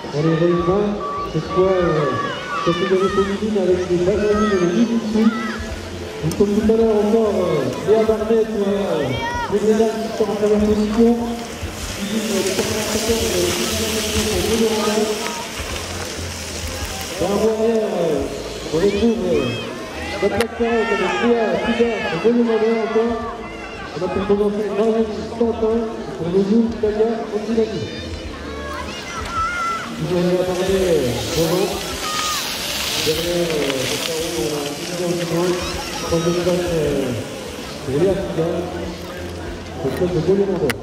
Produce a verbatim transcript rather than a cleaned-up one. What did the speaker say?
dans les réunions, cette fois euh, catégorie féminine avec les Benjamin et les Lille. Donc comme tout à l'heure encore, euh, Léa Barnett, euh, les médailles qui sont en première position. Dans un arrière, euh, on retrouve euh, la plaque carrée avec Léa Fidar, le volume encore. On a pu commencer Marianne Stanton pour le Zoom Talia Montinati. Nous allons parler Roland. Derrière le carreau, on a un numéro troisième place pour Léa Fidar, le club de volume encore.